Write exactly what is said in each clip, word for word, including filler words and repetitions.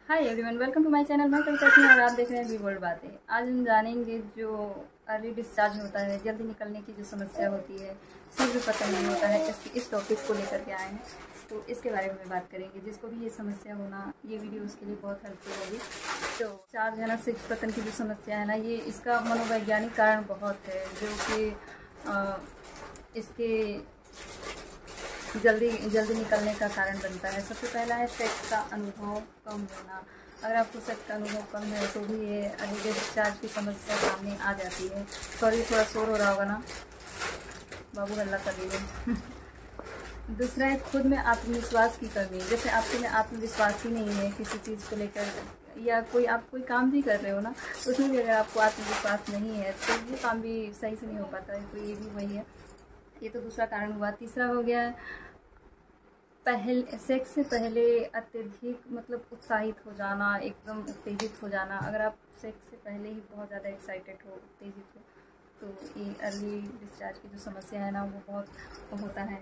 Hi everyone, welcome to my channel. मैं कविता सिंह और आप देख रहे हैं वी वर्ल्ड बातें। आज हम जानेंगे जो अर्ली डिस्चार्ज होता है, जल्दी निकलने की जो समस्या होती है, शीघ्र पतन नहीं होता है, इस इस टॉपिक को लेकर के आए हैं। तो इसके बारे में बात करेंगे। जिसको भी ये समस्या होना, ये वीडियो उसके लिए बहुत हेल्पफुल होगी। तो चार्ज है ना, शीघ्र पतन की जो समस्या है ना, ये इसका मनोवैज्ञानिक कारण बहुत है, जो कि इसके जल्दी जल्दी निकलने का कारण बनता है। सबसे पहला है सेक्स का अनुभव कम होना। अगर आपको सेक्स का अनुभव कम है तो भी ये अर्ली डिस्चार्ज की समस्या सामने आ जाती है। सॉरी, थोड़ा शोर हो रहा होगा ना, बाबू हल्ला कर लीजिए। दूसरा है खुद में आत्मविश्वास की कमी। जैसे आपके में आत्मविश्वास ही नहीं है किसी चीज़ को लेकर, या कोई आप कोई काम भी कर रहे हो ना, तो उसमें भी अगर आपको आत्मविश्वास नहीं है तो वो काम भी सही से नहीं हो पाता है। तो ये भी वही है, ये तो दूसरा कारण हुआ। तीसरा हो गया पहले सेक्स से पहले अत्यधिक मतलब उत्साहित हो जाना, एकदम उत्तेजित हो जाना। अगर आप सेक्स से पहले ही बहुत ज़्यादा एक्साइटेड हो, उत्तेजित हो, तो ये अर्ली डिस्चार्ज की जो समस्या है ना, वो बहुत होता है।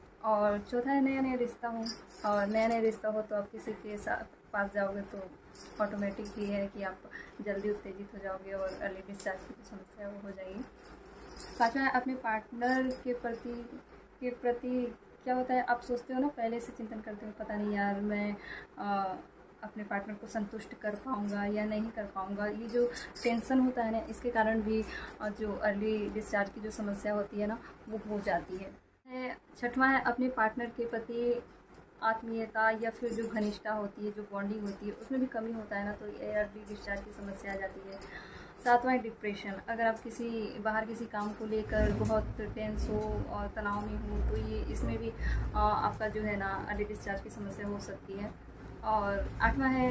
और चौथा है नया नया रिश्ता हो, और नया नया रिश्ता हो तो आप किसी के साथ पास जाओगे तो ऑटोमेटिक ही है कि आप जल्दी उत्तेजित हो जाओगे और अर्ली डिस्चार्ज की जो समस्या वो हो जाएगी। पाँचवा है अपने पार्टनर के प्रति के प्रति क्या होता है, आप सोचते हो ना, पहले से चिंतन करते हो, पता नहीं यार मैं आ, अपने पार्टनर को संतुष्ट कर पाऊँगा या नहीं कर पाऊँगा। ये जो टेंशन होता है ना, इसके कारण भी जो अर्ली डिस्चार्ज की जो समस्या होती है ना, वो हो जाती है। छठवां है अपने पार्टनर के प्रति आत्मीयता या फिर जो घनिष्ठता होती है, जो बॉन्डिंग होती है, उसमें भी कमी होता है ना, तो ये अर्ली डिस्चार्ज की समस्या आ जाती है। सातवां है डिप्रेशन। अगर आप किसी बाहर किसी काम को लेकर बहुत टेंस हो और तनाव में हो, तो ये इसमें भी आ, आपका जो है ना अर्ली डिस्चार्ज की समस्या हो सकती है। और आठवां है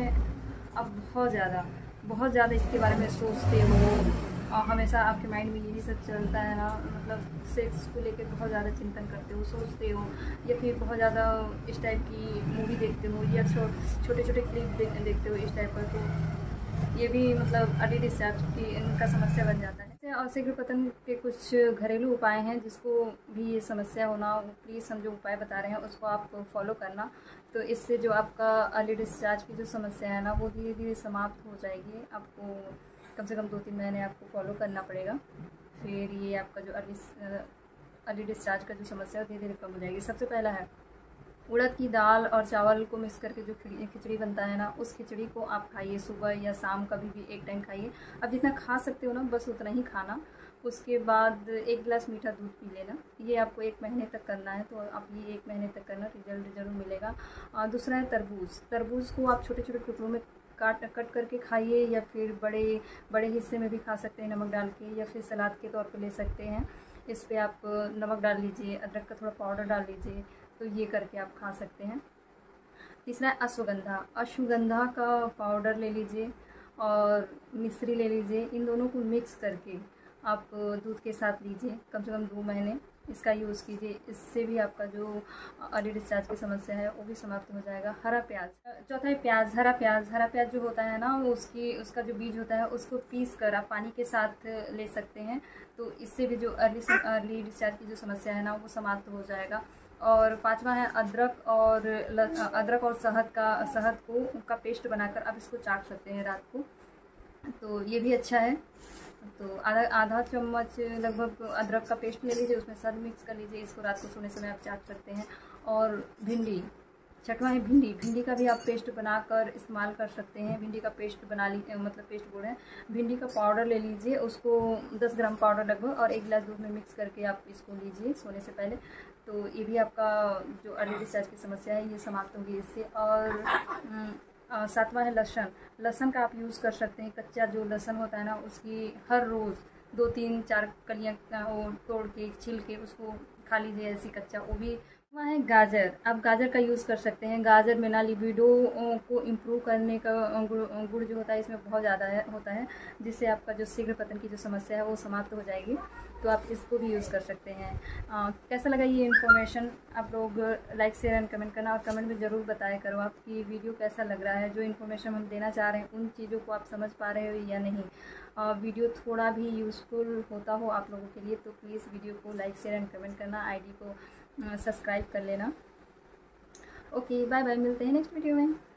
अब बहुत ज़्यादा बहुत ज़्यादा इसके बारे में सोचते हो और हमेशा आपके माइंड में यही सब चलता है ना, मतलब सेक्स को लेकर बहुत ज़्यादा चिंतन करते हो, सोचते हो, या फिर बहुत ज़्यादा इस टाइप की मूवी देखते हो या छोटे छोटे क्लिप देख, देखते हो इस टाइप का, तो ये भी मतलब अर्ली डिस्चार्ज की इनका समस्या बन जाता है। और शीघ्र पतन के कुछ घरेलू उपाय हैं, जिसको भी ये समस्या होना, प्लीज़ हम जो उपाय बता रहे हैं उसको आप फॉलो करना। तो इससे जो आपका अर्ली डिस्चार्ज की जो समस्या है ना, वो धीरे धीरे समाप्त हो जाएगी। आपको कम से कम दो तीन महीने आपको फॉलो करना पड़ेगा, फिर ये आपका जो अर्ली अर्ली डिस्चार्ज का जो समस्या है धीरे धीरे कम हो जाएगी। सबसे पहला है उड़द की दाल और चावल को मिक्स करके जो खिचड़ी बनता है ना, उस खिचड़ी को आप खाइए, सुबह या शाम कभी भी एक टाइम खाइए। अब जितना खा सकते हो ना, बस उतना ही खाना। उसके बाद एक गिलास मीठा दूध पी लेना। ये आपको एक महीने तक करना है, तो आप ये एक महीने तक करना, रिजल्ट ज़रूर मिलेगा। और दूसरा है तरबूज। तरबूज को आप छोटे छोटे टुकड़ों में काट कट करके खाइए, या फिर बड़े बड़े हिस्से में भी खा सकते हैं नमक डाल के, या फिर सलाद के तौर पर ले सकते हैं। इस पर आप नमक डाल लीजिए, अदरक का थोड़ा पाउडर डाल लीजिए, तो ये करके आप खा सकते हैं। तीसरा है अश्वगंधा। अश्वगंधा का पाउडर ले लीजिए और मिश्री ले लीजिए, इन दोनों को मिक्स करके आप दूध के साथ लीजिए, कम से कम दो महीने इसका यूज़ कीजिए। इससे भी आपका जो अर्ली डिस्चार्ज की समस्या है वो भी समाप्त हो जाएगा। हरा प्याज। चौथा है प्याज। हरा प्याज हरा प्याज जो होता है ना, उसकी उसका जो बीज होता है उसको पीस कर आप पानी के साथ ले सकते हैं, तो इससे भी जो अर्ली अर्ली डिस्चार्ज की जो समस्या है ना, वो समाप्त हो जाएगा। और पांचवा है अदरक और अदरक और शहद का शहद को का पेस्ट बनाकर आप इसको चाट सकते हैं रात को, तो ये भी अच्छा है। तो आधा आधा चम्मच लगभग अदरक का पेस्ट ले लीजिए, उसमें शहद मिक्स कर लीजिए, इसको रात को सोने समय आप चाट सकते हैं। और भिंडी। छठवां है भिंडी। भिंडी का भी आप पेस्ट बनाकर इस्तेमाल कर सकते हैं। भिंडी का पेस्ट बना ली मतलब पेस्ट बोल रहे हैं, भिंडी का पाउडर ले लीजिए, उसको दस ग्राम पाउडर लगभग और एक गिलास दूध में मिक्स करके आप इसको लीजिए सोने से पहले, तो ये भी आपका जो अर्ली डिस्चार्ज की समस्या है ये समाप्त होगी इससे। और सातवां है लहसुन। लहसुन का आप यूज़ कर सकते हैं। कच्चा जो लहसुन होता है ना, उसकी हर रोज़ दो तीन चार कलियाँ वो तोड़ के छील के उसको खा लीजिए ऐसी कच्चा, वो भी। वहाँ है गाजर। आप गाजर का यूज़ कर सकते हैं। गाजर में ना लिबिडो को इम्प्रूव करने का गुण गुण जो होता है इसमें बहुत ज़्यादा है होता है, जिससे आपका जो शीघ्र पतन की जो समस्या है वो समाप्त हो जाएगी, तो आप इसको भी यूज़ कर सकते हैं। आ, कैसा लगा ये इन्फॉर्मेशन? आप लोग लाइक शेयर एंड कमेंट करना, और कमेंट में ज़रूर बताया करो आपकी वीडियो कैसा लग रहा है। जो इन्फॉर्मेशन हम देना चाह रहे हैं उन चीज़ों को आप समझ पा रहे हो या नहीं। आ, वीडियो थोड़ा भी यूज़फुल होता हो आप लोगों के लिए तो प्लीज़ वीडियो को लाइक शेयर एंड कमेंट करना, आईडी को सब्सक्राइब कर लेना। ओके, बाय बाय, मिलते हैं नेक्स्ट वीडियो में।